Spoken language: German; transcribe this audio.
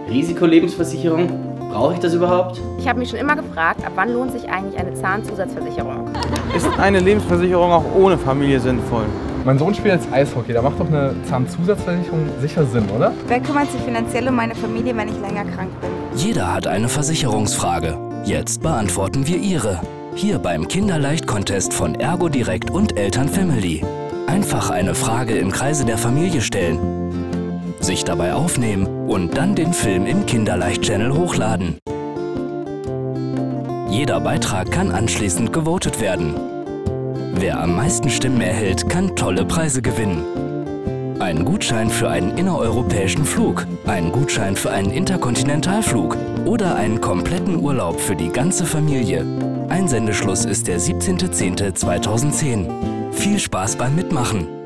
Risikolebensversicherung? Brauche ich das überhaupt? Ich habe mich schon immer gefragt, ab wann lohnt sich eigentlich eine Zahnzusatzversicherung? Ist eine Lebensversicherung auch ohne Familie sinnvoll? Mein Sohn spielt jetzt Eishockey, da macht doch eine Zahnzusatzversicherung sicher Sinn, oder? Wer kümmert sich finanziell um meine Familie, wenn ich länger krank bin? Jeder hat eine Versicherungsfrage. Jetzt beantworten wir Ihre. Hier beim Kinderleicht-Contest von Ergo Direkt und Eltern Family. Einfach eine Frage im Kreise der Familie stellen, sich dabei aufnehmen und dann den Film im Kinderleicht-Channel hochladen. Jeder Beitrag kann anschließend gewotet werden. Wer am meisten Stimmen erhält, kann tolle Preise gewinnen. Ein Gutschein für einen innereuropäischen Flug, ein Gutschein für einen Interkontinentalflug oder einen kompletten Urlaub für die ganze Familie. Einsendeschluss ist der 17.10.2010. Viel Spaß beim Mitmachen!